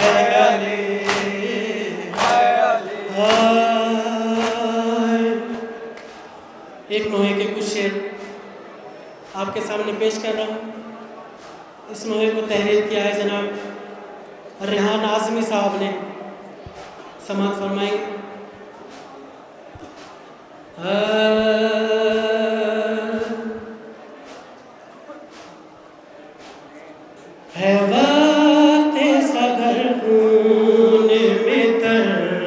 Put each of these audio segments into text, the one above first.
एक नोहे के कुछ शेर आपके सामने पेश कर रहा हूँ। इस नोहे को तहरीर किया है जनाब रेहान आज़मी साहब ने। समाअत फरमाएंगे। है वक्त सगर खून में तर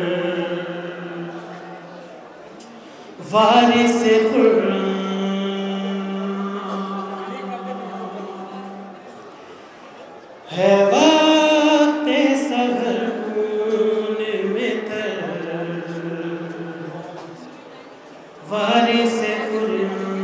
वारिस खुर्रम है वक्त सगर खून में तर वारिस खुर्रम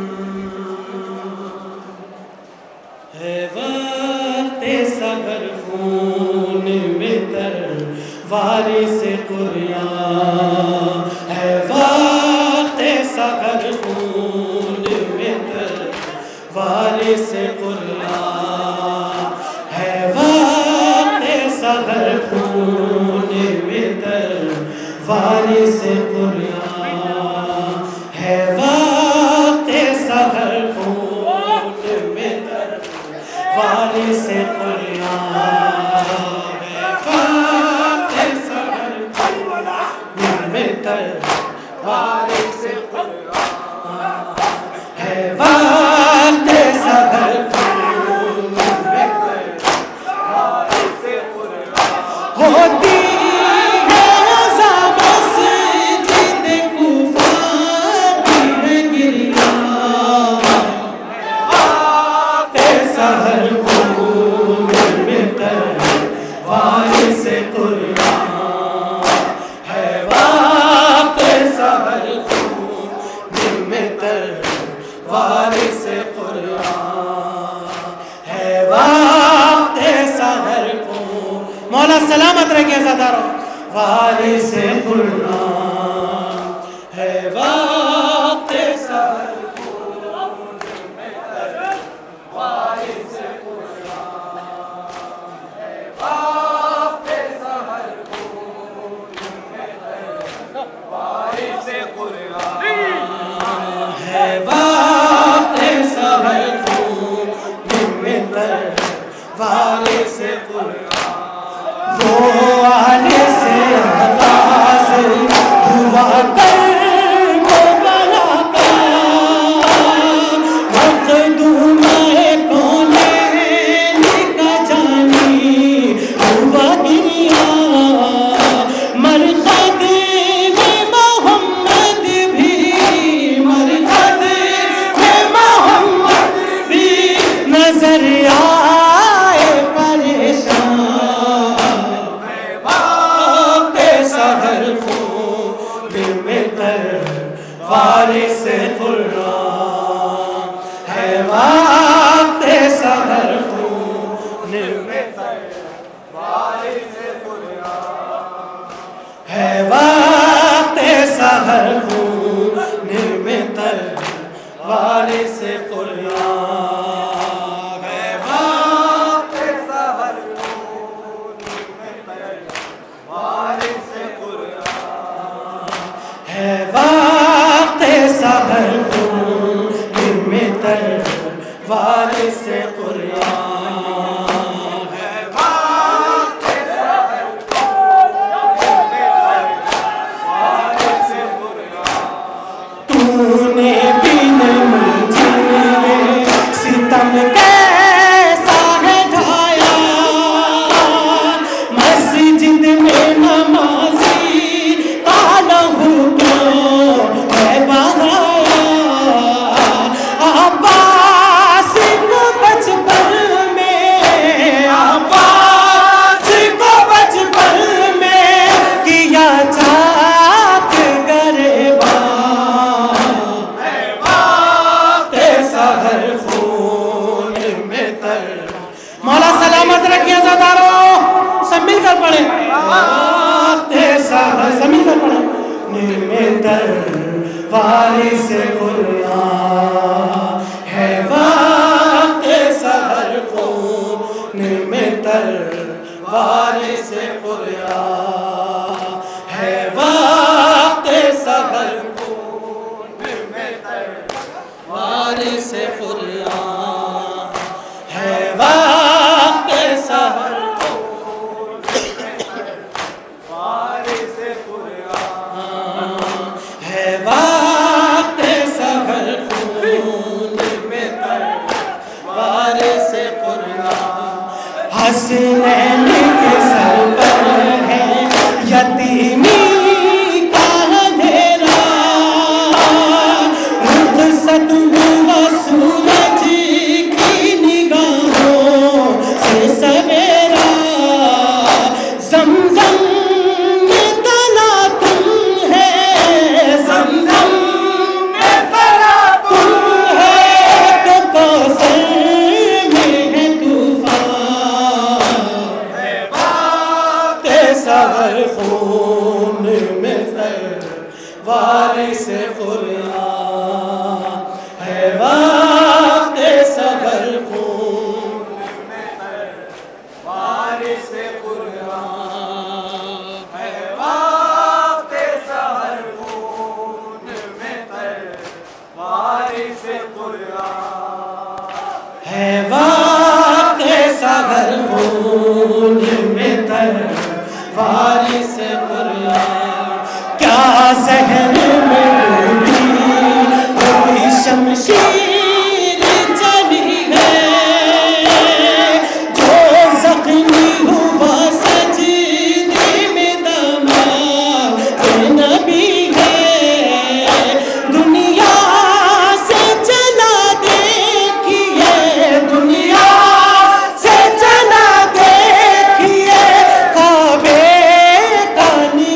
है वक्त सगर खून में तर वारिस खुर्रम है वक्त सगर खून में तर वारिस खुर्रम है वक्त सगर खून में तर वारिस खुर्रम है वक्त सगर खून में तर वारिस खुर्रम है वक्त सगर खून में तर वारिस खुर्रम है वक्त सगर खून में तर वारिस खुर्रम होती है अज़ा मस्जिद कूफा की है गिरिया वक्त सगर खून में तर वारिस खुर्रम है वक्त सगर खून में तर वारिस खुर्रम है वक्त सगर खून मौला सलामत रखे ज़ादारो वारिस खुर्रम है वक्त सगर खून में तर वारिस खुर्रम है वक्त सगर खून में तर वारिस खुर्रम है वक्त सगर खून में तर वारिस खुर्रम वो आने से आगाज़ हुआ कर को बना कर मखदूम-ए कौनैन का जानी हुआ गिरिया मरकद में मोहम्मद भी मरकद में मोहम्मद भी नजर आए परेशान है वक्त सगर खून में तर वारिस खुर्रम है वक्त सगर खून में तर वारिस खुर्रम है वक्त सगर खून में तर वारिस खुर्रम है वक्त सगर खून में तर वारिस खुर्रम है वक्त सगर खून में तर वारिस खुर्रम है वक्त सगर खून में तर वारिस खुर्रम तूने बिन मुझे सितम कैसा है ढाया मस्जिद में नमाज़ी का लहू क्यों वारिस कुरान है वक्त सहर खून में तर वारिस कुरान है वक्त सहर खून में तर वारिस कुरान है वक्त सहर खून में तर वारिस कुरान हसनैन के सर पर है यतीमी का अंधेरा रुखसत हुआ सूरज की निगाहों से सवेरा ज़मज़म में तला तुम है ज़मज़म में तला तुम है तो कौसर में है तूफान है वक्त सहर खून में सर वारिस कुरान है वक्त सहर खून में तर वारिस कुरान है वक्त सहर खून में तर वारिस कुरान है वक्त सहर खून में तर वारिस कुरान क्या जहर में डूबी कोई शमशीर चली है जो जख्मी हुआ सजदे में दामाद नबी है दुनिया से चला देखिए दुनिया से चला देखिए काबे का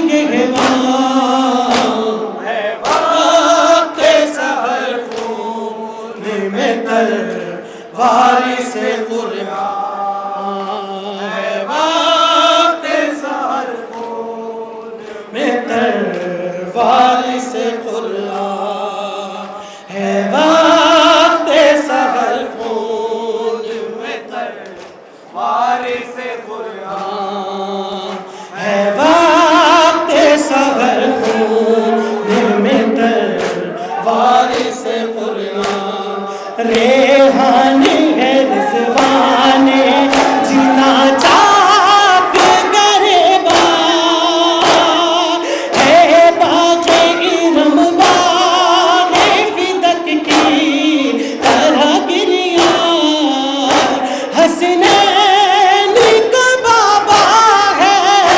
निगहबान है वक्त सहर खून में तर वारिस कुरान है वक्त सहर खून में तर वारिस कुरान है वक्त सहर खून में तर वारिस कुरान है वक्त सहर खून में तर वारिस कुरान रेहान है रिज़वान जिना चाक गरेबान है बाग़े इरम बाग़े फिदक की तरह गिरिया हसनैन का बाबा है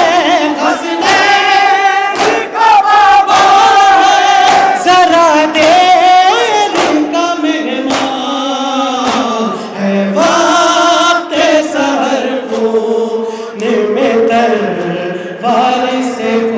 हसनैन का बाबा है जरा देर का मेहमान है वक्त सहर खून में तर वारिस